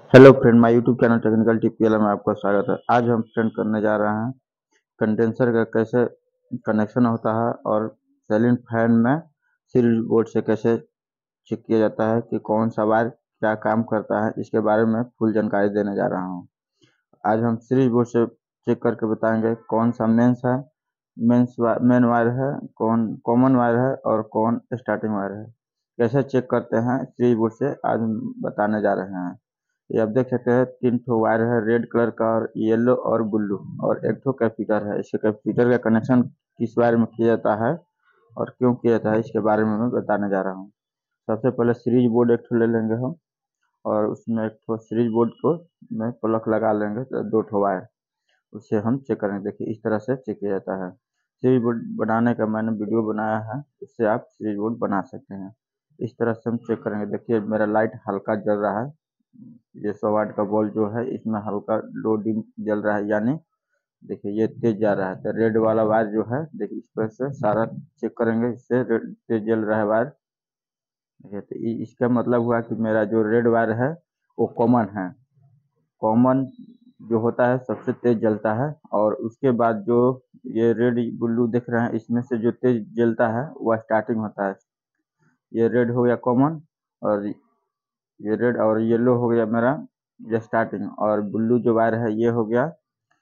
Hello friend, my YouTube channel technical TPL में आपका स्वागत है। आज हम फ्रेंड करने जा रहे हैं कंडेंसर का कैसे कनेक्शन होता है और सीलिंग फैन में सीरीज बोर्ड से कैसे चेक किया जाता है कि कौन सा वायर क्या काम करता है। इसके बारे में फुल जानकारी देने जा रहा हूँ। आज हम सीरीज बोर्ड से चेक करके बताएंगे कौन सा मेंस है, मेन वायर है, कौन कॉमन वायर है और कौन स्टार्टिंग वायर है। कैसे चेक करते हैं सीरीज बोर्ड से आज हम बताने जा रहे हैं। ये आप देख सकते हैं 3 ठो वायर है, रेड कलर का और येलो और ब्लू, और एक ठो कैपेसिटर है। इसके कैपेसिटर का कनेक्शन किस वायर में किया जाता है और क्यों किया जाता है इसके बारे में मैं बताने जा रहा हूँ। सबसे पहले सीरीज बोर्ड एक ठो ले लेंगे हम, और उसमें एक ठो सीरीज बोर्ड को में प्लग लगा लेंगे, तो 2 ठो वायर उससे हम चेक करेंगे। देखिए इस तरह से चेक किया जाता है। सीरीज बोर्ड बनाने का मैंने वीडियो बनाया है, उससे आप सीरीज बोर्ड बना सकते हैं। इस तरह से हम चेक करेंगे। देखिए मेरा लाइट हल्का जल रहा है, ये 100 वाट का बल्ब जो है इसमें हल्का लो डिम जल रहा है, यानी देखिए ये तेज जा रहा है। तो रेड वाला वायर जो है, देखिए इस पर से सारा चेक करेंगे, इससे तेज जल रहा है वायर। देखिए तो इसका मतलब हुआ कि मेरा जो रेड वायर है वो कॉमन है। कॉमन जो होता है सबसे तेज जलता है, और उसके बाद जो ये रेड ब्लू दिख रहे हैं इसमें से जो तेज जलता है वह स्टार्टिंग होता है। ये रेड हो गया कॉमन, और ये रेड और येलो हो गया मेरा ये स्टार्टिंग, और ब्लू जो वायर है ये हो गया,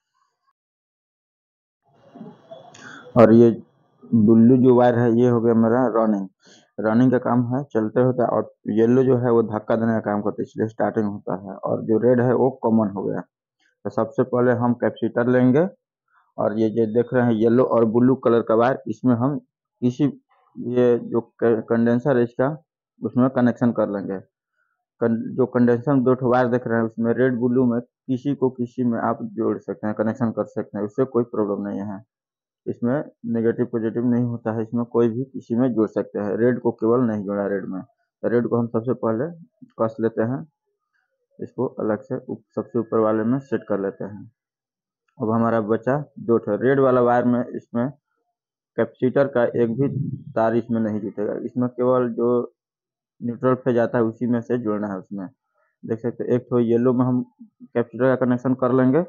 और ये ब्लू जो वायर है ये हो गया मेरा रनिंग। रनिंग का काम है, चलते होता है, और येलो जो है वो धक्का देने का काम करता है, इसलिए स्टार्टिंग होता है, और जो रेड है वो कॉमन हो गया। तो सबसे पहले हम कैपेसिटर लेंगे, और ये जो देख रहे हैं येलो और ब्लू कलर का वायर, इसमें हम किसी ये जो कंडेंसर है इसका उसमें कनेक्शन कर लेंगे। जो कंडेंसर में 2 ठो वायर देख रहे हैं उसमें रेड ब्लू में किसी को किसी में आप जोड़ सकते हैं, कनेक्शन कर सकते हैं, उससे कोई प्रॉब्लम नहीं है। इसमें नेगेटिव पॉजिटिव नहीं होता है, इसमें कोई भी किसी में जोड़ सकते हैं। रेड को केवल नहीं जोड़ा रेड में। तो रेड को हम सबसे पहले कस लेते हैं, इसको अलग से सबसे ऊपर वाले में सेट कर लेते हैं। अब हमारा बचा 2 ठो रेड वाला वायर में, इसमें कैपेसिटर का एक भी तार इसमें नहीं जुटेगा, इसमें केवल जो न्यूट्रल फेज आता है उसी में से जोड़ना है। उसमें देख सकते हैं एक ठो येलो में हम कैपेसिटर का कनेक्शन कर लेंगे,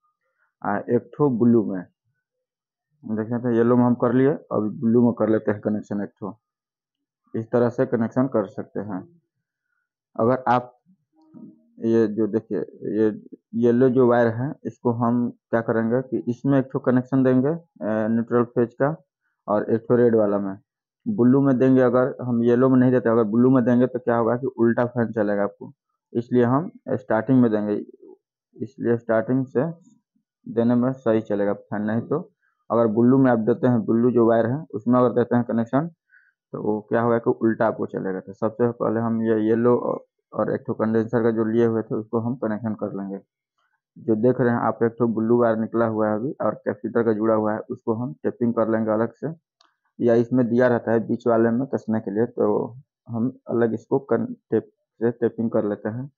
एक ठो ब्लू में। देख सकते हैं येलो में हम कर लिए, अब ब्लू में कर लेते हैं कनेक्शन एक ठो। इस तरह से कनेक्शन कर सकते हैं। अगर आप ये जो देखिए ये येलो जो वायर है इसको हम क्या करेंगे कि इसमें एक ठो कनेक्शन देंगे न्यूट्रल फेज का, और एक ठो रेड वाला में। ब्लू में देंगे, अगर हम येलो में नहीं देते, अगर ब्लू में देंगे तो क्या होगा कि उल्टा फैन चलेगा आपको, इसलिए हम स्टार्टिंग में देंगे। इसलिए स्टार्टिंग से देने में सही चलेगा फैन। नहीं तो अगर ब्लू में आप देते हैं, ब्लू जो वायर है उसमें अगर देते हैं कनेक्शन, तो वो क्या होगा कि उल्टा आपको चलेगा। तो सबसे पहले हम ये येलो और एक ठो कंडेंसर का जो लिए हुए थे उसको हम कनेक्शन कर लेंगे। जो देख रहे हैं आप, एक ठो ब्लू वायर निकला हुआ है अभी, और कैपेसिटर का जुड़ा हुआ है, उसको हम टेपिंग कर लेंगे अलग से, या इसमें दिया रहता है बीच वाले में कसने के लिए, तो हम अलग इसको टेप से टेपिंग कर लेते हैं।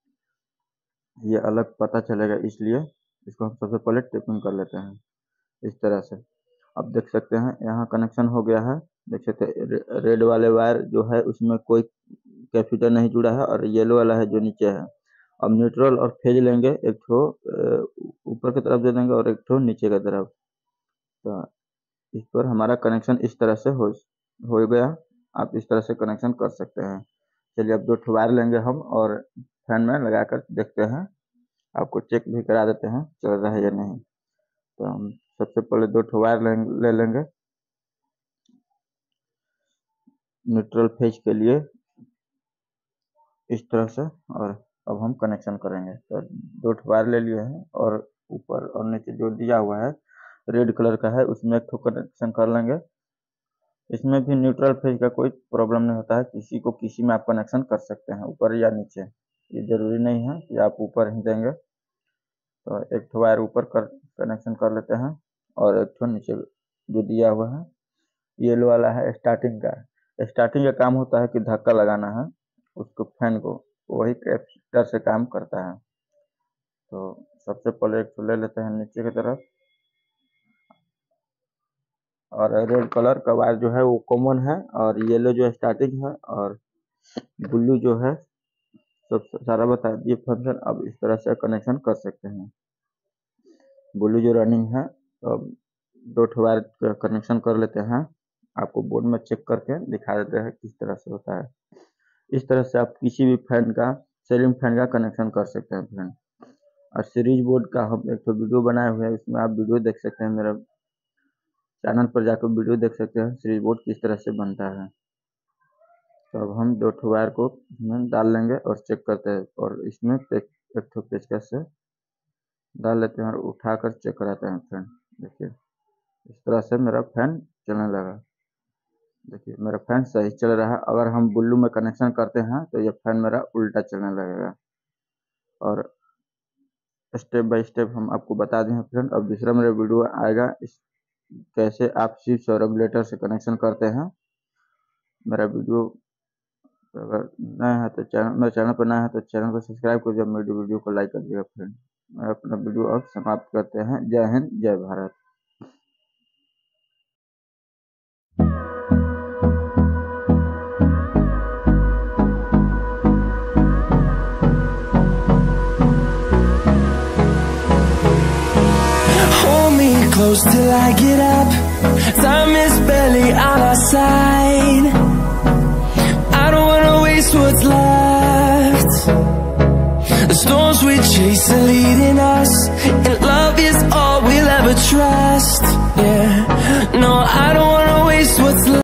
ये अलग पता चलेगा, इसलिए इसको हम सबसे पहले टेपिंग कर लेते हैं इस तरह से। अब देख सकते हैं यहाँ कनेक्शन हो गया है। देख सकते हैं रेड वाले वायर जो है उसमें कोई कैपेसिटर नहीं जुड़ा है, और येलो वाला है जो नीचे है। अब न्यूट्रल और फेज लेंगे, एक ठो ऊपर की तरफ दे देंगे और एक ठो नीचे की तरफ। तो इस पर हमारा कनेक्शन इस तरह से हो गया। आप इस तरह से कनेक्शन कर सकते हैं। चलिए अब 2 ठो वायर लेंगे हम, और फैन में लगाकर देखते हैं, आपको चेक भी करा देते हैं चल रहा है या नहीं। तो हम सबसे पहले 2 ठो वायर ले लेंगे न्यूट्रल फेज के लिए इस तरह से, और अब हम कनेक्शन करेंगे। तो 2 ठो वायर ले लिए हैं, और ऊपर और नीचे जो दिया हुआ है रेड कलर का है उसमें एक ठो कनेक्शन कर लेंगे। इसमें भी न्यूट्रल फेज का कोई प्रॉब्लम नहीं होता है, किसी को किसी में आप कनेक्शन कर सकते हैं, ऊपर या नीचे। ये जरूरी नहीं है कि आप ऊपर ही देंगे। तो एक ठो वायर ऊपर कनेक्शन कर लेते हैं, और एक ठो नीचे जो दिया हुआ है येलो वाला है स्टार्टिंग का। स्टार्टिंग का काम होता है कि धक्का लगाना है उसको, फैन को, वही कैपेसिटर से काम करता है। तो सबसे पहले एक तो ले लेते हैं नीचे की तरफ, और रेड कलर का वायर जो है वो कॉमन है, और येलो जो स्टार्टिंग है, और ब्लू जो है सब सारा बता दिए फंक्शन। अब इस तरह से कनेक्शन कर सकते हैं। ब्लू जो रनिंग है, तो अब 2 वायर का कनेक्शन कर लेते हैं। आपको बोर्ड में चेक करके दिखा देते हैं किस तरह से होता है। इस तरह से आप किसी भी फैन का, सीलिंग फैन का कनेक्शन कर सकते हैं फ्रेंड। और सीरीज बोर्ड का हम एक तो वीडियो बनाए हुए हैं, इसमें आप वीडियो देख सकते हैं। मेरा चैनल पर जाकर वीडियो देख सकते हैं सीरीज बोर्ड किस तरह से बनता है। तो अब हम 2 वायर को इसमें डाल लेंगे और चेक करते हैं, और इसमें एक पेचकस से डाल लेते हैं और उठाकर चेक कराते हैं फ्रेंड। देखिए इस तरह से मेरा फैन चलने लगा। देखिए मेरा फैन सही चल रहा है। अगर हम ब्लू में कनेक्शन करते हैं तो ये फैन मेरा उल्टा चलने लगेगा। और स्टेप बाय स्टेप हम आपको बता दें फ्रेंड। अब दूसरा मेरा वीडियो आएगा इस कैसे आप स्विच और रेगुलेटर से कनेक्शन करते हैं। मेरा वीडियो अगर नया है तो मेरे चैनल पर नया है तो चैनल को सब्सक्राइब कर दीजिए, मेरी वीडियो को लाइक कर दीजिएगा फ्रेंड। मैं अपना वीडियो अब समाप्त करते हैं। जय हिंद, जय Bharat. Close till I get up. Time is barely on our side. I don't wanna waste what's left. The storms we chase are leading us, and love is all we'll ever trust. Yeah, no, I don't wanna waste what's left.